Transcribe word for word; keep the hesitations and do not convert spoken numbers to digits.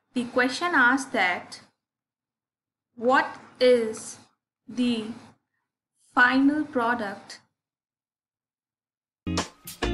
The question asks that what is the final product